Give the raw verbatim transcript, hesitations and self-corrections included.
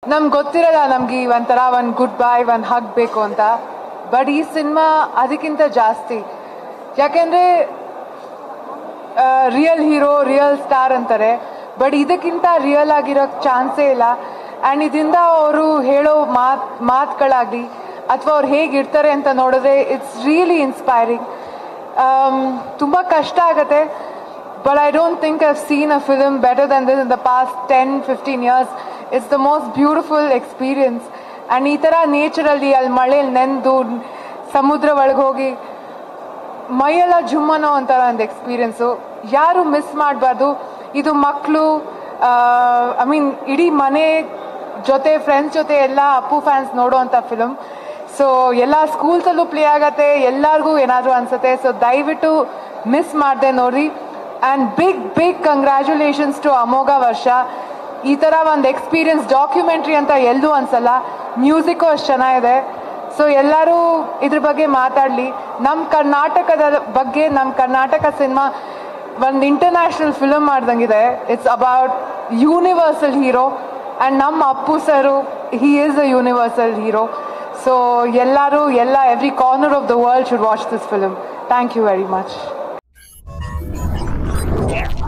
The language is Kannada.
ನಮ್ಗೆ ಗೊತ್ತಿರಲ್ಲ ನಮ್ಗೆ ಒಂಥರ ಒಂದು ಗುಡ್ ಬೈ ಒಂದು ಹಗ್ ಬೇಕು ಅಂತ. ಬಟ್ ಈ ಸಿನಿಮಾ ಅದಕ್ಕಿಂತ ಜಾಸ್ತಿ. ಯಾಕೆಂದರೆ ರಿಯಲ್ ಹೀರೋ ರಿಯಲ್ ಸ್ಟಾರ್ ಅಂತಾರೆ, ಬಟ್ ಇದಕ್ಕಿಂತ ರಿಯಲ್ ಆಗಿರೋಕ್ಕೆ ಚಾನ್ಸೇ ಇಲ್ಲ. ಆ್ಯಂಡ್ ಇದರಿಂದ ಅವರು ಹೇಳೋ ಮಾತು ಮಾತುಗಳಾಗಲಿ ಅಥವಾ ಅವ್ರು ಹೇಗಿರ್ತಾರೆ ಅಂತ ನೋಡಿದ್ರೆ ಇಟ್ಸ್ ರಿಯಲಿ ಇನ್ಸ್ಪೈರಿಂಗ್. ತುಂಬ ಕಷ್ಟ ಆಗುತ್ತೆ, but I don't think I've seen a film better than this in the past ten fifteen years. It's the most beautiful experience. And ಈ ಥರ ನೇಚರಲ್ಲಿ ಅಲ್ಲಿ ಮಳೇಲಿ ನೆಂದು ಸಮುದ್ರ ಒಳಗೆ ಹೋಗಿ ಮೈಯೆಲ್ಲ ಜುಮ್ಮನೋ ಒಂಥರ ಒಂದು ಎಕ್ಸ್ಪೀರಿಯನ್ಸು ಯಾರು ಮಿಸ್ ಮಾಡಬಾರ್ದು. ಇದು ಮಕ್ಕಳು ಐ ಮೀನ್ ಇಡೀ ಮನೆ ಜೊತೆ ಫ್ರೆಂಡ್ಸ್ ಜೊತೆ ಎಲ್ಲ ಅಪ್ಪು ಫ್ಯಾನ್ಸ್ ನೋಡೋವಂಥ ಫಿಲಮ್. ಸೊ ಎಲ್ಲ ಸ್ಕೂಲ್ಸಲ್ಲೂ ಪ್ಲೇ ಆಗತ್ತೆ, ಎಲ್ಲರಿಗೂ ಏನಾದರೂ ಅನಿಸುತ್ತೆ. ಸೊ ದಯವಿಟ್ಟು ಮಿಸ್ ಮಾಡದೆ ನೋಡ್ರಿ. And big big congratulations to Amogha Varsha. ಈ ಥರ ಒಂದು ಎಕ್ಸ್ಪೀರಿಯನ್ಸ್ ಡಾಕ್ಯುಮೆಂಟ್ರಿ ಅಂತ ಎಲ್ಲೂ ಅನಿಸಲ್ಲ. ಮ್ಯೂಸಿಕ್ಕು ಅಷ್ಟು ಚೆನ್ನಾಗಿದೆ. ಸೊ ಎಲ್ಲರೂ ಇದ್ರ ಬಗ್ಗೆ ಮಾತಾಡಲಿ. ನಮ್ಮ ಕರ್ನಾಟಕದ ಬಗ್ಗೆ, ನಮ್ಮ ಕರ್ನಾಟಕ ಸಿನಿಮಾ ಒಂದು ಇಂಟರ್ನ್ಯಾಷನಲ್ ಫಿಲಮ್ ಮಾಡ್ದಂಗಿದೆ. It's about universal hero and ನಮ್ಮ Appu sir he is a universal hero. So ಎಲ್ಲರೂ ಎಲ್ಲ every corner of the world should watch this film. Thank you very much.